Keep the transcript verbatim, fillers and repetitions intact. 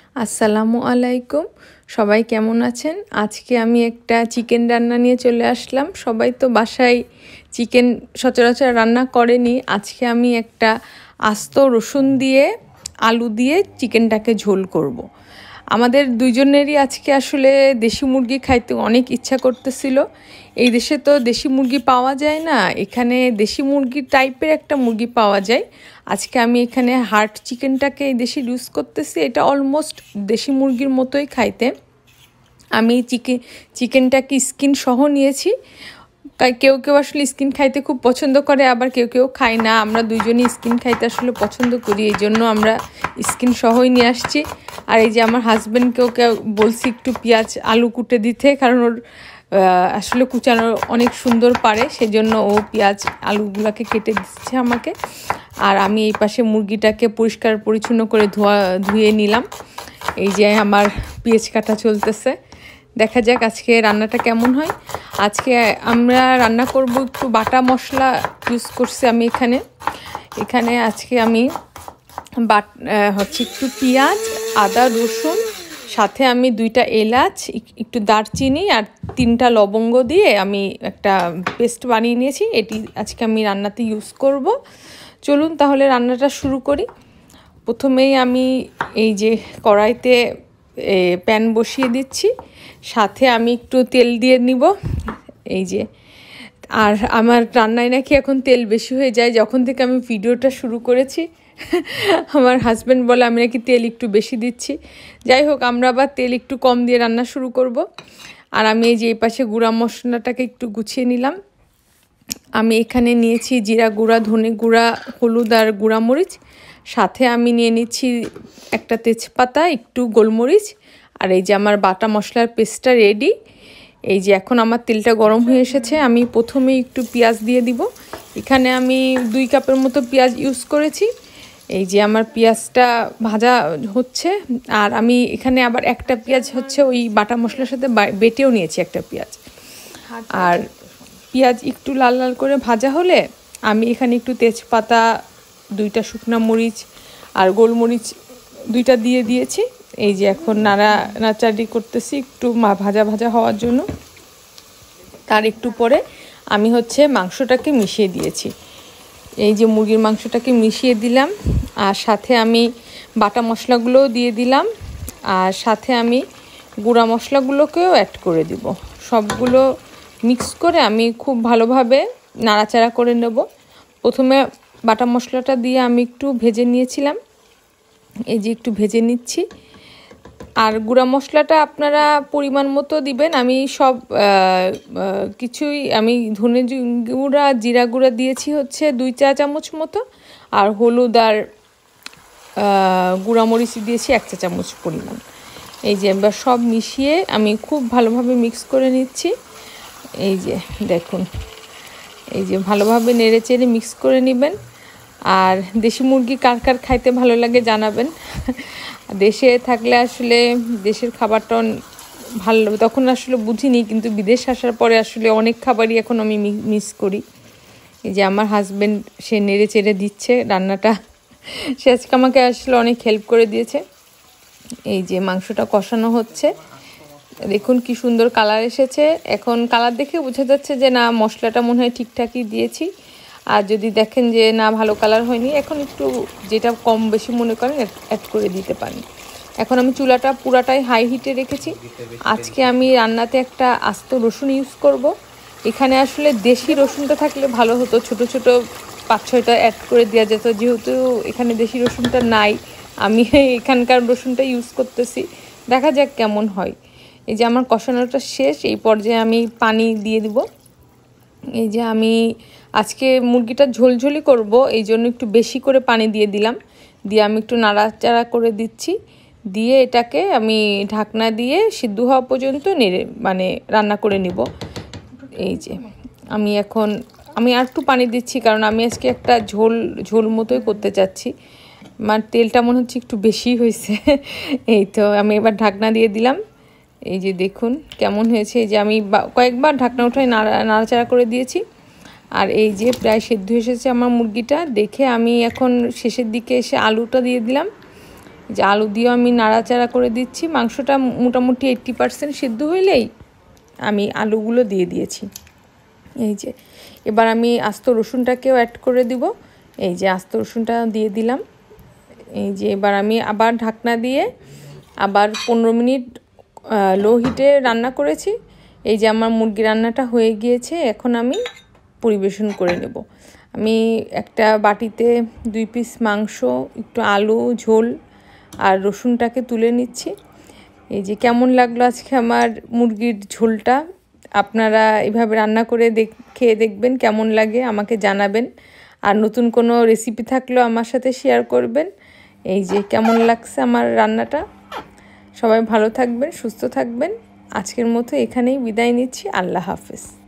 আসসালামু আলাইকুম। সবাই কেমন আছেন? আজকে আমি একটা চিকেন রান্না নিয়ে চলে আসলাম। সবাই তো বাসায় চিকেন সচরাচর রান্না করেনি। আজকে আমি একটা আস্ত রসুন দিয়ে আলু দিয়ে চিকেনটাকে ঝোল করব। আমাদের দুইজনেরই আজকে আসলে দেশি মুরগি খাইতে অনেক ইচ্ছা করতেছিল। এই দেশে তো দেশি মুরগি পাওয়া যায় না, এখানে দেশি মুরগি টাইপের একটা মুরগি পাওয়া যায়। আজকে আমি এখানে হার্ট চিকেনটাকে এই দেশে ইউজ করতেছি। এটা অলমোস্ট দেশি মুরগির মতোই খাইতে। আমি চিকেন চিকেনটাকে স্কিন সহ নিয়েছি। কেউ কেউ আসলে স্কিন খাইতে খুব পছন্দ করে, আবার কেউ কেউ খায় না। আমরা দুইজনই স্কিন খাইতে আসলে পছন্দ করি, এই জন্য আমরা স্কিন সহই নিয়ে আসছি। আর এই যে আমার হাজব্যান্ডকেও কেউ বলছি একটু পেঁয়াজ আলু কুটে দিতে, কারণ ওর আসলে কুচানো অনেক সুন্দর পারে, সেজন্য ও পেঁয়াজ আলুগুলোকে কেটে দিচ্ছে আমাকে। আর আমি এই পাশে মুরগিটাকে পরিষ্কার পরিচ্ছন্ন করে ধোয়া ধুয়ে নিলাম। এই যে আমার পেঁয়াজ কাটা চলতেছে, দেখা যাক আজকে রান্নাটা কেমন হয়। আজকে আমরা রান্না করব একটু বাটা মশলা ইউজ করছি আমি এখানে এখানে আজকে আমি বাট হচ্ছে একটু পেঁয়াজ, আদা, রসুন, সাথে আমি দুইটা এলাচ, একটু দারচিনি আর তিনটা লবঙ্গ দিয়ে আমি একটা পেস্ট বানিয়ে নিয়েছি। এটি আজকে আমি রান্নাতে ইউজ করব। চলুন তাহলে রান্নাটা শুরু করি। প্রথমেই আমি এই যে কড়াইতে প্যান বসিয়ে দিচ্ছি, সাথে আমি একটু তেল দিয়ে নিব। এই যে, আর আমার রান্নায় নাকি এখন তেল বেশি হয়ে যায়। যখন থেকে আমি ভিডিওটা শুরু করেছি আমার হাজব্যান্ড বলে আমি নাকি তেল একটু বেশি দিচ্ছি। যাই হোক, আমরা আবার তেল একটু কম দিয়ে রান্না শুরু করব। আর আমি এই যে এই পাশে গুঁড়া মশলাটাকে একটু গুছিয়ে নিলাম। আমি এখানে নিয়েছি জিরা গুঁড়া, ধনে গুঁড়া, হলুদ আর গুঁড়া মরিচ। সাথে আমি নিয়ে নিচ্ছি একটা তেজপাতা, একটু গোলমরিচ। আর এই যে আমার বাটা মশলার পেস্টটা রেডি। এই যে এখন আমার তেলটা গরম হয়ে এসেছে, আমি প্রথমে একটু পেঁয়াজ দিয়ে দিব। এখানে আমি দুই কাপের মতো পেঁয়াজ ইউজ করেছি। এই যে আমার পেঁয়াজটা ভাজা হচ্ছে। আর আমি এখানে আবার একটা পেঁয়াজ হচ্ছে ওই বাটা মশলার সাথে বেটেও নিয়েছি একটা পেঁয়াজ। আর পেঁয়াজ একটু লাল লাল করে ভাজা হলে আমি এখানে একটু তেজপাতা, দুইটা শুকনা মরিচ আর গোলমরিচ দুইটা দিয়ে দিয়েছি। এই যে এখন নাড়া নাড়াচাড়ি করতেছি একটু ভাজা ভাজা হওয়ার জন্য। তার একটু পরে আমি হচ্ছে মাংসটাকে মিশিয়ে দিয়েছি। এই যে মুরগির মাংসটাকে মিশিয়ে দিলাম, আর সাথে আমি বাটা মশলাগুলোও দিয়ে দিলাম, আর সাথে আমি গুঁড়া মশলাগুলোকেও অ্যাড করে দিব। সবগুলো মিক্স করে আমি খুব ভালোভাবে নাড়াচাড়া করে নেব। প্রথমে বাটা মশলাটা দিয়ে আমি একটু ভেজে নিয়েছিলাম, এই যে একটু ভেজে নিচ্ছি। আর গুঁড়া মশলাটা আপনারা পরিমাণ মতো দিবেন। আমি সব কিছুই আমি ধনে গুঁড়া, জিরা গুঁড়া দিয়েছি হচ্ছে দুই চা চামচ মতো, আর হলুদ আর গুঁড়া মরিচ দিয়েছি এক চা চামচ পরিমাণ। এই যে এবার সব মিশিয়ে আমি খুব ভালোভাবে মিক্স করে নিচ্ছি। এই যে দেখুন, এই যে ভালোভাবে নেড়ে চেড়ে মিক্স করে নেবেন। আর দেশি মুরগি কার কার খাইতে ভালো লাগে জানাবেন। দেশে থাকলে আসলে দেশের খাবারটা ভালো, তখন আসলে বুঝিনি, কিন্তু বিদেশ আসার পরে আসলে অনেক খাবারই এখন আমি মিস করি। এই যে আমার হাজব্যান্ড সে নেড়ে চেড়ে দিচ্ছে রান্নাটা, সে আজকে আমাকে আসলে অনেক হেল্প করে দিয়েছে। এই যে মাংসটা কষানো হচ্ছে, দেখুন কি সুন্দর কালার এসেছে। এখন কালার দেখে বোঝা যাচ্ছে যে না, মশলাটা মনে হয় ঠিকঠাকই দিয়েছি। আর যদি দেখেন যে না ভালো কালার হয়নি, এখন একটু যেটা কম বেশি মনে করেন অ্যাড করে দিতে পারেন। এখন আমি চুলাটা পুরাটাই হাই হিটে রেখেছি। আজকে আমি রান্নাতে একটা আস্ত রসুন ইউজ করব। এখানে আসলে দেশি রসুনটা থাকলে ভালো হতো, ছোট ছোট পাঁচ ছয়টা অ্যাড করে দেওয়া যেত। যেহেতু এখানে দেশি রসুনটা নাই, আমি এখানকার রসুনটা ইউজ করতেছি, দেখা যাক কেমন হয়। এই যে আমার কষানোটা শেষ, এই পর্যায়ে আমি পানি দিয়ে দিব। এই যে আমি আজকে মুরগিটা ঝোলঝোলি করব, এই জন্য একটু বেশি করে পানি দিয়ে দিলাম। দিয়ে আমি একটু নাড়াচাড়া করে দিচ্ছি, দিয়ে এটাকে আমি ঢাকনা দিয়ে সিদ্ধ হওয়া পর্যন্ত নেড়ে মানে রান্না করে নিব। এই যে আমি এখন আমি আর একটু পানি দিচ্ছি, কারণ আমি আজকে একটা ঝোল ঝোল মতোই করতে চাচ্ছি। মানে তেলটা মনে হচ্ছে একটু বেশি হয়েছে। এই তো আমি এবার ঢাকনা দিয়ে দিলাম। এই যে দেখুন কেমন হয়েছে। এই যে আমি কয়েকবার ঢাকনা উঠাই নাড়া নাড়াচাড়া করে দিয়েছি। আর এই যে প্রায় সেদ্ধ এসেছে আমার মুরগিটা, দেখে আমি এখন শেষের দিকে এসে আলুটা দিয়ে দিলাম। যে আলু দিয়েও আমি নাড়াচাড়া করে দিচ্ছি। মাংসটা মোটামুটি এইট্টি পারসেন্ট সিদ্ধ হইলেই আমি আলুগুলো দিয়ে দিয়েছি। এই যে এবার আমি আস্ত রসুনটাকেও অ্যাড করে দিব। এই যে আস্ত রসুনটা দিয়ে দিলাম। এই যে এবার আমি আবার ঢাকনা দিয়ে আবার পনেরো মিনিট লো হিটে রান্না করেছি। এই যে আমার মুরগি রান্নাটা হয়ে গিয়েছে, এখন আমি পরিবেশন করে নেব। আমি একটা বাটিতে দুই পিস মাংস, একটু আলু ঝোল আর রসুনটাকে তুলে নিচ্ছি। এই যে কেমন লাগলো আজকে আমার মুরগির ঝোলটা, আপনারা এভাবে রান্না করে দেখ খেয়ে দেখবেন কেমন লাগে, আমাকে জানাবেন। আর নতুন কোনো রেসিপি থাকলেও আমার সাথে শেয়ার করবেন। এই যে কেমন লাগছে আমার রান্নাটা। সবাই ভালো থাকবেন, সুস্থ থাকবেন। আজকের মতো এখানেই বিদায় নিচ্ছি। আল্লাহ হাফেজ।